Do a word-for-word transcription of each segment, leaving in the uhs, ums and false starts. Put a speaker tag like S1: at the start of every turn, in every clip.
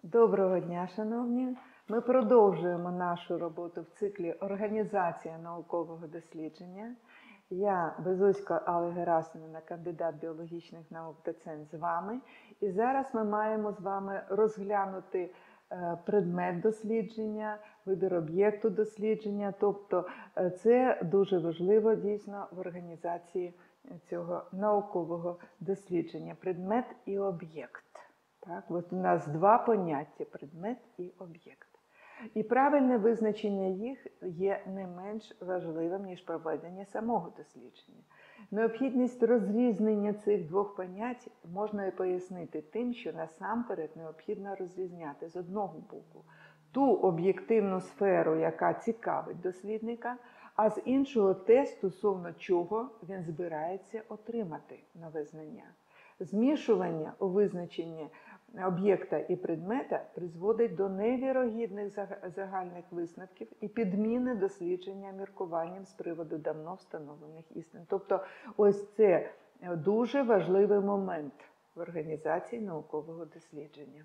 S1: Доброго дня, шановні! Ми продовжуємо нашу роботу в циклі «Організація наукового дослідження». Я, Безусько Алла Герасимівна, кандидат біологічних наук, доцент з вами. І зараз ми маємо з вами розглянути предмет дослідження, вибір об'єкту дослідження. Тобто це дуже важливо дійсно в організації цього наукового дослідження. Предмет і об'єкт. Так, от у нас два поняття – предмет і об'єкт. І правильне визначення їх є не менш важливим, ніж проведення самого дослідження. Необхідність розрізнення цих двох понять можна і пояснити тим, що насамперед необхідно розрізняти з одного боку ту об'єктивну сферу, яка цікавить дослідника, а з іншого те, стосовно чого він збирається отримати нове знання. Змішування у визначенні об'єкта і предмета призводить до невірогідних загальних висновків і підміни дослідження міркуванням з приводу давно встановлених істин. Тобто ось це дуже важливий момент в організації наукового дослідження.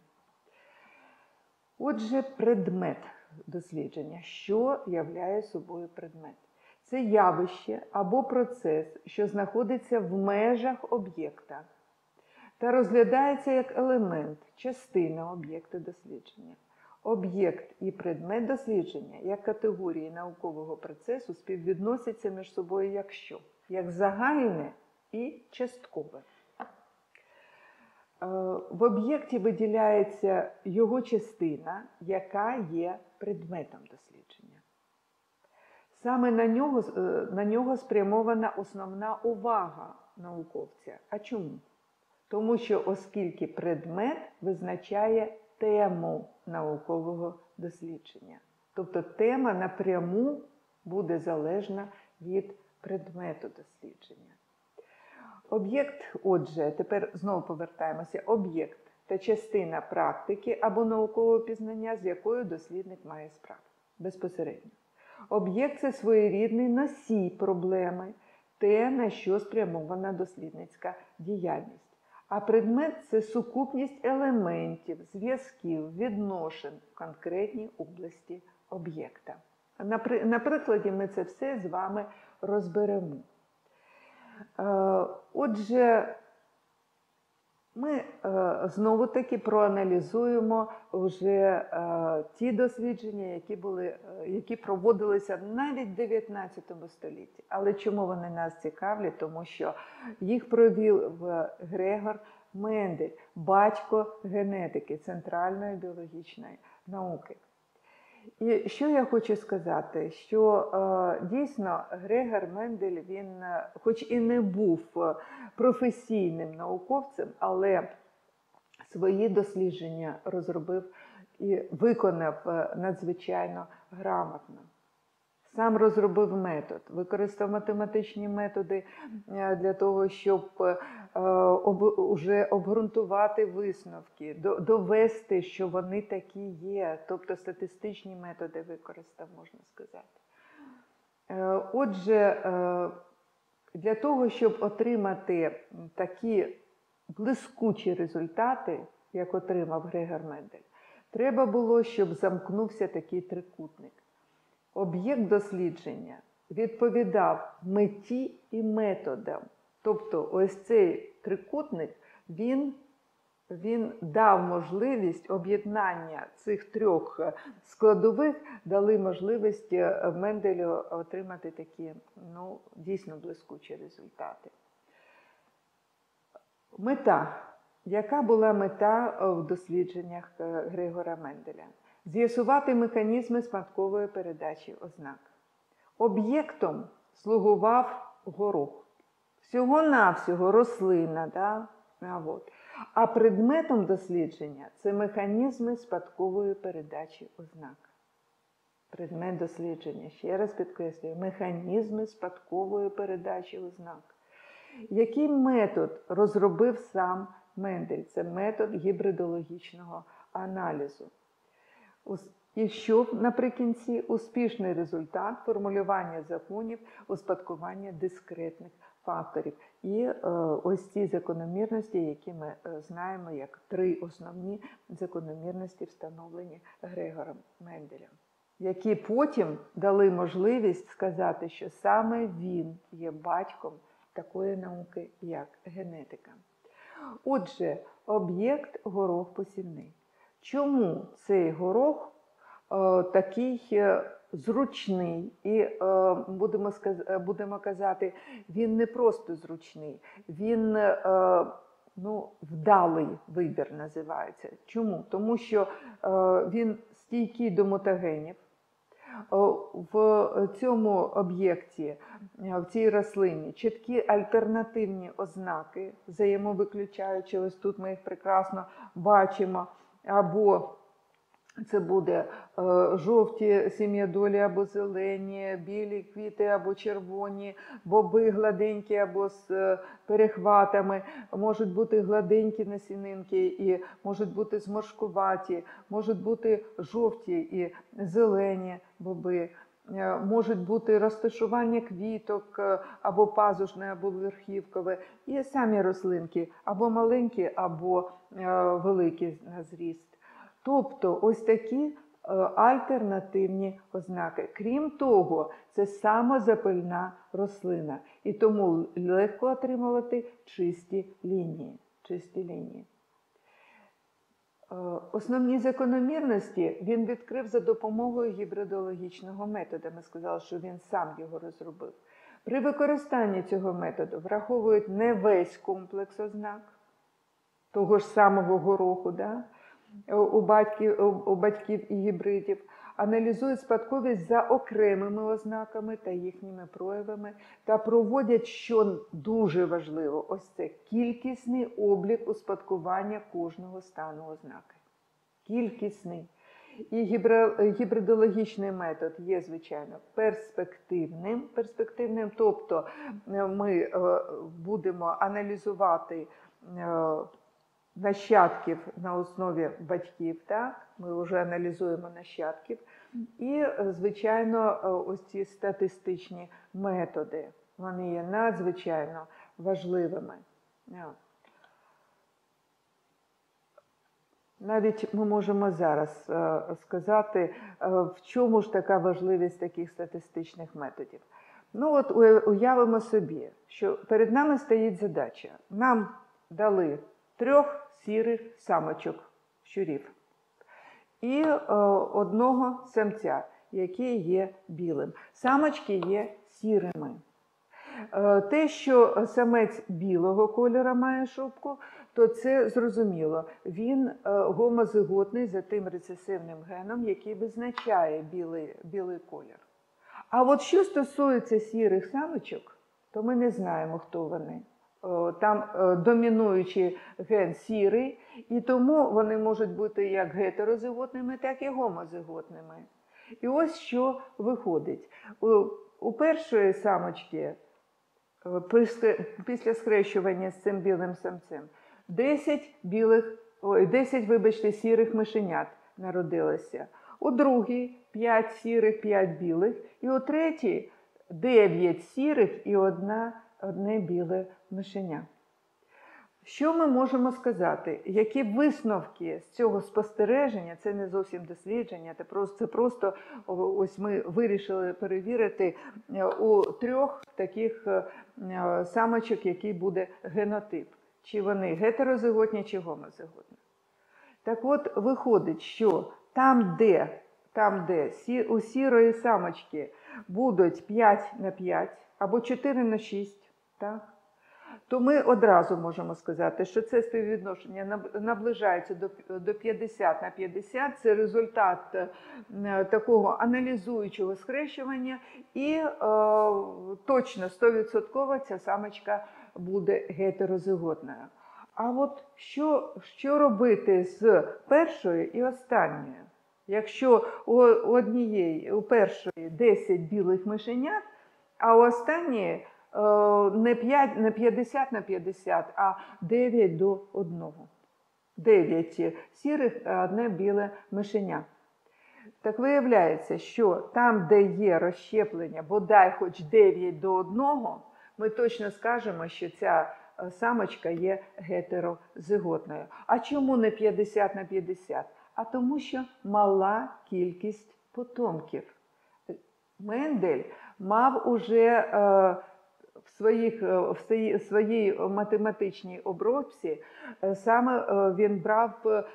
S1: Отже, предмет дослідження. Що являє собою предмет? Це явище або процес, що знаходиться в межах об'єкта та розглядається як елемент, частина об'єкта дослідження. Об'єкт і предмет дослідження, як категорії наукового процесу, співвідносяться між собою як що? Як загальне і часткове. В об'єкті виділяється його частина, яка є предметом дослідження. Саме на нього, на нього спрямована основна увага науковця. А чому? Тому що, оскільки предмет визначає тему наукового дослідження. Тобто тема напряму буде залежна від предмету дослідження. Об'єкт, отже, тепер знову повертаємося, об'єкт – та частина практики або наукового пізнання, з якою дослідник має справу безпосередньо. Об'єкт – це своєрідний носій проблеми, те, на що спрямована дослідницька діяльність. А предмет – це сукупність елементів, зв'язків, відношень в конкретній області об'єкта. На прикладі ми це все з вами розберемо. Отже, ми знову-таки проаналізуємо вже ті дослідження, які, були, які проводилися навіть в дев'ятнадцятому столітті. Але чому вони нас цікавлять? Тому що їх провів Грегор Мендель, батько генетики, центральної біологічної науки. І що я хочу сказати, що е, дійсно Грегор Мендель, він, хоч і не був професійним науковцем, але свої дослідження розробив і виконав надзвичайно грамотно. Сам розробив метод, використав математичні методи для того, щоб вже обґрунтувати висновки, довести, що вони такі є, тобто статистичні методи використав, можна сказати. Отже, для того, щоб отримати такі блискучі результати, як отримав Грегор Мендель, треба було, щоб замкнувся такий трикутник. Об'єкт дослідження відповідав меті і методам. Тобто ось цей трикутник, він, він дав можливість об'єднання цих трьох складових, дали можливість Менделю отримати такі, ну, дійсно блискучі результати. Мета. Яка була мета в дослідженнях Грегора Менделя? З'ясувати механізми спадкової передачі ознак. Об'єктом слугував горох. Всього-навсього рослина. Да? А, от. а предметом дослідження – це механізми спадкової передачі ознак. Предмет дослідження, ще раз підкреслюю, механізми спадкової передачі ознак. Який метод розробив сам Мендель? Це метод гібридологічного аналізу. І що наприкінці? Успішний результат формулювання законів успадкування дискретних факторів. І е, ось ці закономірності, які ми е, знаємо як три основні закономірності, встановлені Грегором Менделем, які потім дали можливість сказати, що саме він є батьком такої науки, як генетика. Отже, об'єкт горох посівний. Чому цей горох е, такий е, зручний і, е, будемо, сказ... будемо казати, він не просто зручний, він е, ну, вдалий вибір називається. Чому? Тому що е, він стійкий до мутагенів. В цьому об'єкті, в цій рослині, чіткі альтернативні ознаки, взаємовиключаючи, ось тут ми їх прекрасно бачимо, або це буде жовті сім'ядолі або зелені, білі квіти або червоні, боби гладенькі або з перехватами, можуть бути гладенькі насінинки і можуть бути зморшкуваті, можуть бути жовті і зелені боби, можуть бути розташування квіток або пазушне, або верхівкове, і самі рослинки або маленькі, або великі на зріст. Тобто ось такі альтернативні ознаки. Крім того, це самозапильна рослина, і тому легко отримувати чисті лінії. Чисті лінії. Основні закономірності він відкрив за допомогою гібридологічного методу. Ми сказали, що він сам його розробив. При використанні цього методу враховують не весь комплекс ознак того ж самого гороху, да? У батьків, у батьків і гібридів, аналізують спадковість за окремими ознаками та їхніми проявами та проводять, що дуже важливо, ось це кількісний облік успадкування кожного стану ознаки. Кількісний. І гібридологічний метод є, звичайно, перспективним, перспективним, тобто ми будемо аналізувати нащадків на основі батьків, так? Ми вже аналізуємо нащадків. І, звичайно, ось ці статистичні методи, вони є надзвичайно важливими. Навіть ми можемо зараз сказати, в чому ж така важливість таких статистичних методів. Ну от уявимо собі, що перед нами стоїть задача. Нам дали трьох сірих самочок, щурів, і е, одного самця, який є білим. Самочки є сірими. Е, те, що самець білого кольору має шубку, то це зрозуміло. Він е, гомозиготний за тим рецесивним геном, який визначає білий, білий колір. А от що стосується сірих самочок, то ми не знаємо, хто вони. Там домінуючий ген сірий, і тому вони можуть бути як гетерозиготними, так і гомозиготними. І ось що виходить. У, у першої самочки після схрещування з цим білим самцем десять білих, ой, десять, вибачте, сірих мишенят народилося. У другій п'ять сірих, п'ять білих, і у третій дев'ять сірих і одна одне біле мишеня. Що ми можемо сказати? Які висновки з цього спостереження, це не зовсім дослідження, це просто, це просто ось ми вирішили перевірити у трьох таких самочок, який буде генотип. Чи вони гетерозиготні, чи гомозиготні. Так от, виходить, що там, де, там, де у сірої самочки будуть п'ять на п'ять або чотири на шість, так? То ми одразу можемо сказати, що це співвідношення наближається до п'ятдесят на п'ятдесят, це результат такого аналізуючого схрещування, і е, точно сто відсотків ця самочка буде гетерозиготною. А от що, що робити з першою і останньою? Якщо у однієї, у першої десять білих мишенят, а у останньої не п'ятдесят на п'ятдесят, а дев'ять до одного. дев'ять сірих, а одне біле мишеня. Так виявляється, що там, де є розщеплення, бодай хоч дев'ять до одного, ми точно скажемо, що ця самочка є гетерозиготною. А чому не п'ятдесят на п'ятдесят? А тому що мала кількість потомків. Мендель мав уже е, в, своїх, в своїй, своїй математичній обробці, е, саме е, він брав е,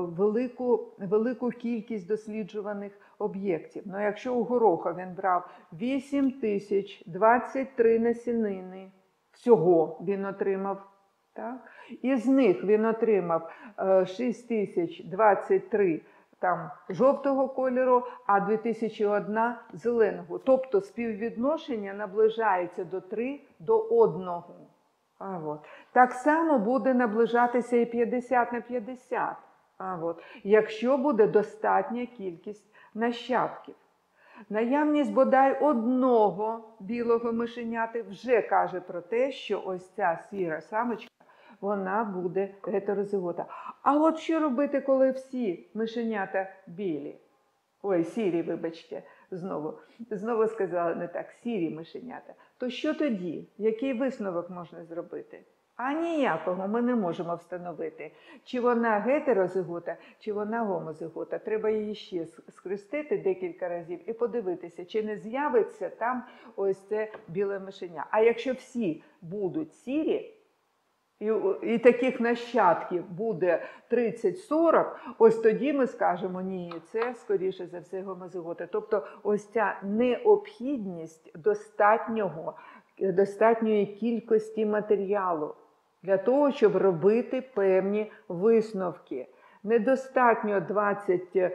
S1: велику, велику кількість досліджуваних об'єктів. Ну, якщо у гороха він брав вісім тисяч двадцять три насінини, всього він отримав, так? Із них він отримав е, шість тисяч двадцять три там жовтого кольору, а дві тисячі одна зеленого. Тобто співвідношення наближається до три до одного. А, от. Так само буде наближатися і п'ятдесят на п'ятдесят. А, от. Якщо буде достатня кількість нащадків. Наявність бодай одного білого мишеняти вже каже про те, що ось ця сіра самочка, вона буде гетерозигота. А от що робити, коли всі мишенята білі? Ой, сірі, вибачте, знову. Знову сказала не так, сірі мишенята. То що тоді? Який висновок можна зробити? А ніякого ми не можемо встановити, чи вона гетерозигота, чи вона гомозигота. Треба її ще схрестити декілька разів і подивитися, чи не з'явиться там ось це біле мишеня. А якщо всі будуть сірі, І, і таких нащадків буде тридцять сорок, ось тоді ми скажемо, ні, це, скоріше за все, гомозигота. Тобто ось ця необхідність достатнього, достатньої кількості матеріалу для того, щоб робити певні висновки. Недостатньо двадцять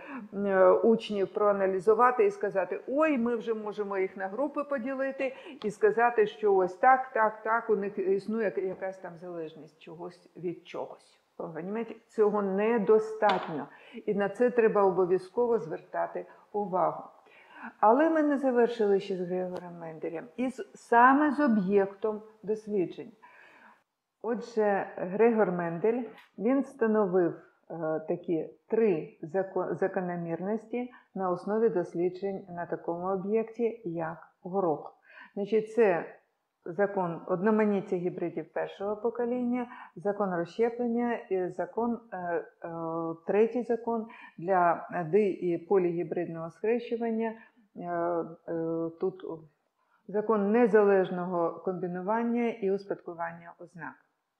S1: учнів проаналізувати і сказати, ой, ми вже можемо їх на групи поділити і сказати, що ось так, так, так, у них існує якась там залежність чогось від чогось. Розумієте? Цього недостатньо. І на це треба обов'язково звертати увагу. Але ми не завершили ще з Грегором Менделем. І саме з об'єктом досліджень. Отже, Грегор Мендель, він встановив такі три закономірності на основі досліджень на такому об'єкті, як горох. Значить, це закон одноманіття гібридів першого покоління, закон розщеплення і закон, е, е, третій закон для ди- і полігібридного схрещування. Е, е, тут закон незалежного комбінування і успадкування ознак.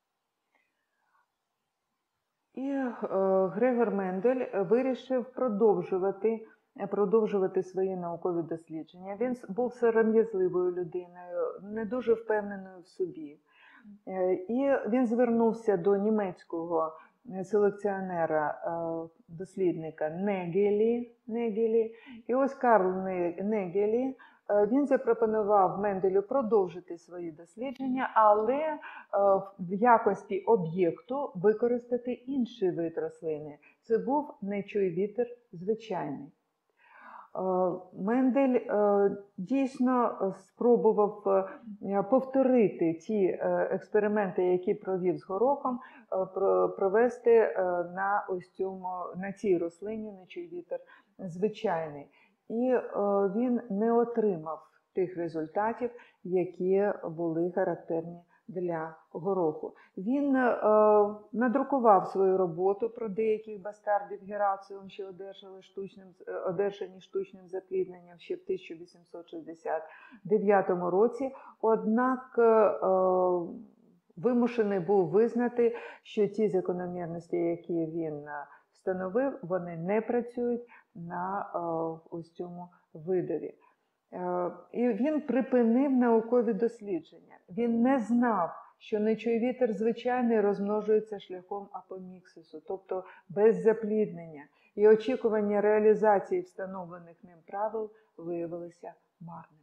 S1: І е, Грегор Мендель вирішив продовжувати, продовжувати свої наукові дослідження. Він був сором'язливою людиною, не дуже впевненою в собі. Е, і він звернувся до німецького селекціонера, е, дослідника Негелі, Негелі. І ось Карл Негелі, він запропонував Менделю продовжити свої дослідження, але в якості об'єкту використати інший вид рослини. Це був нечуйвітер звичайний. Мендель дійсно спробував повторити ті експерименти, які провів з горохом, провести на, ось цьому, на цій рослині нечуйвітер звичайний. І він не отримав тих результатів, які були характерні для гороху. Він е, надрукував свою роботу про деяких бастардів Герациум, що одержали штучним, одержані штучним заплідненням ще в тисяча вісімсот шістдесят дев'ятому році, однак е, вимушений був визнати, що ті закономірності, які він встановив, вони не працюють на е, ось цьому видові. Е, і він припинив наукові дослідження. Він не знав, що нечуйвітер звичайний розмножується шляхом апоміксису, тобто без запліднення. І очікування реалізації встановлених ним правил виявилися марним.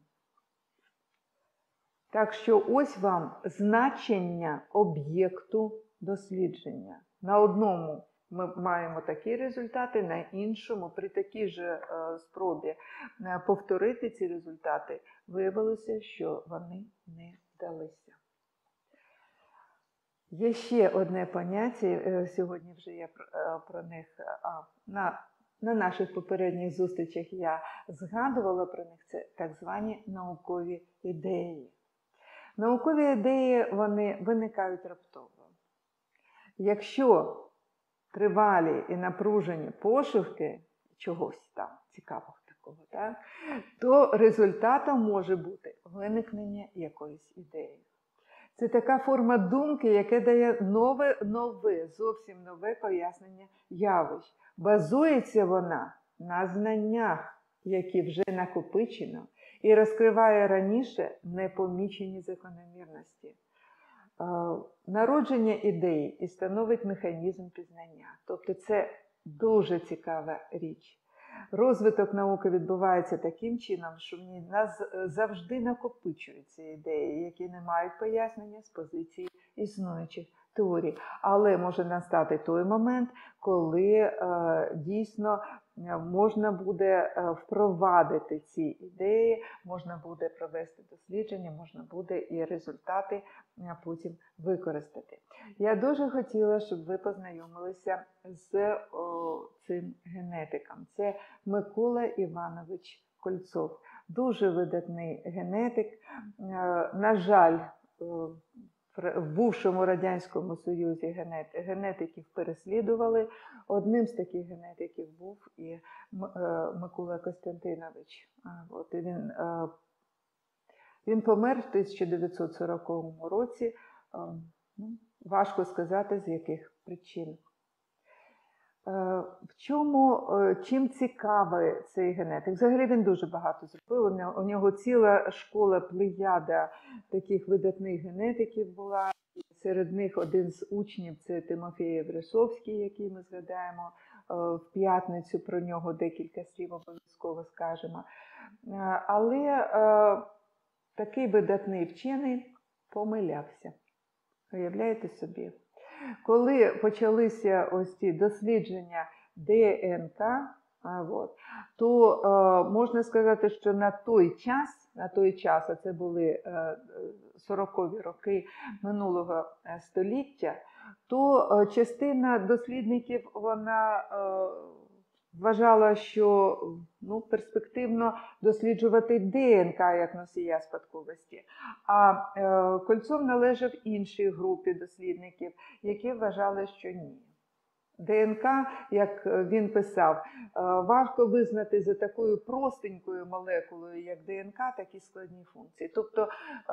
S1: Так що ось вам значення об'єкту дослідження. На одному ми маємо такі результати, на іншому, при такій же спробі повторити ці результати, виявилося, що вони не вдалися. Є ще одне поняття, сьогодні вже я про них, на, на наших попередніх зустрічах я згадувала про них, це так звані наукові ідеї. Наукові ідеї, вони виникають раптово. Якщо тривалі і напружені пошуки чогось там цікавого такого, так, то результатом може бути виникнення якоїсь ідеї. Це така форма думки, яка дає нове, нове, зовсім нове пояснення явищ. Базується вона на знаннях, які вже накопичено, і розкриває раніше непомічені закономірності. Народження ідеї і становить механізм пізнання. Тобто це дуже цікава річ. Розвиток науки відбувається таким чином, що в ній нас завжди накопичуються ідеї, які не мають пояснення з позиції існуючих теорій. Але може настати той момент, коли е, дійсно можна буде впровадити ці ідеї, можна буде провести дослідження, можна буде і результати потім використати. Я дуже хотіла, щоб ви познайомилися з о, цим генетиком. Це Микола Іванович Кольцов. Дуже видатний генетик. На жаль, в бувшому Радянському Союзі генетиків переслідували. Одним з таких генетиків був і Микола Костянтинович. От, і він, він помер в тисяча дев'ятсот сороковому році. Ну, важко сказати, з яких причин. В чому, чим цікавий цей генетик? Взагалі він дуже багато зробив. У нього ціла школа, плеяда таких видатних генетиків була. Серед них один з учнів – це Тимофій Єврисовський, який ми згадаємо в п'ятницю, про нього декілька слів обов'язково скажемо. Але такий видатний вчений помилявся. Уявляєте собі? Коли почалися ось ці дослідження ДНК, от, то е, можна сказати, що на той час, на той час, а це були е, сорокові роки минулого століття, то е, частина дослідників, вона е, вважала, що ну, перспективно досліджувати ДНК як носія спадковості. А е, Кольцов належав іншій групі дослідників, які вважали, що ні. ДНК, як він писав, важко визнати за такою простенькою молекулою, як ДНК, такі складні функції. Тобто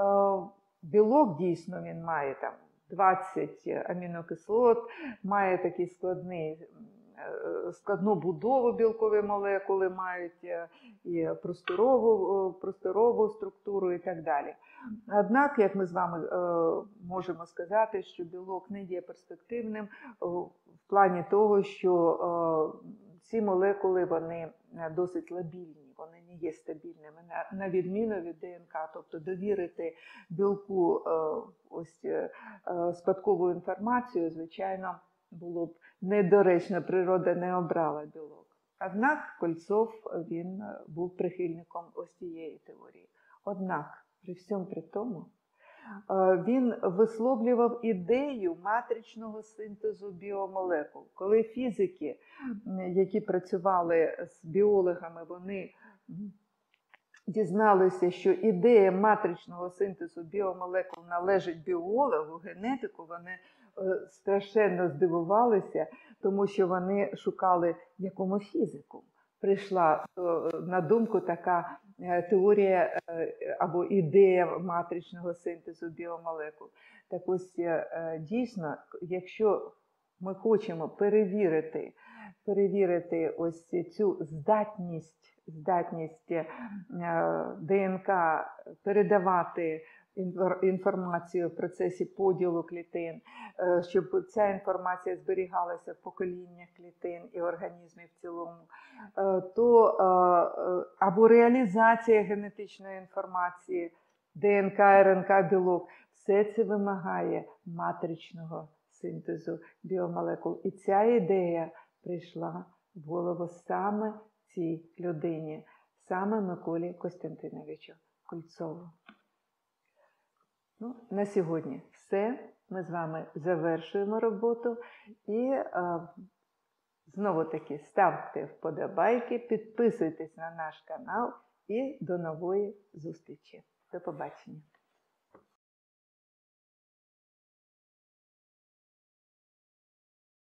S1: білок дійсно він має там двадцять амінокислот, має такий складний, складну будову білкові молекули, мають і просторову, просторову структуру і так далі. Однак, як ми з вами можемо сказати, що білок не є перспективним в плані того, що ці молекули, вони досить лабільні, вони не є стабільними, на відміну від ДНК. Тобто довірити білку ось спадкову інформацію, звичайно, було б недоречно, природа не обрала білок. Однак Кольцов, він був прихильником ось цієї теорії. Однак, при всьому при тому, він висловлював ідею матричного синтезу біомолекул. Коли фізики, які працювали з біологами, вони дізналися, що ідея матричного синтезу біомолекул належить біологу, генетику, вони страшенно здивувалися, тому що вони шукали, якому фізику прийшла на думку така теорія або ідея матричного синтезу біомолекул. Так ось, дійсно, якщо ми хочемо перевірити, перевірити ось цю здатність, здатність ДНК передавати інформацію в процесі поділу клітин, щоб ця інформація зберігалася в поколіннях клітин і організмів в цілому, то або реалізація генетичної інформації, ДНК, РНК, білок, все це вимагає матричного синтезу біомолекул. І ця ідея прийшла в голову саме цій людині, саме Миколі Костянтиновичу Кольцову. Ну, на сьогодні все. Ми з вами завершуємо роботу. І е, знову-таки ставте вподобайки, підписуйтесь на наш канал і до нової зустрічі. До побачення.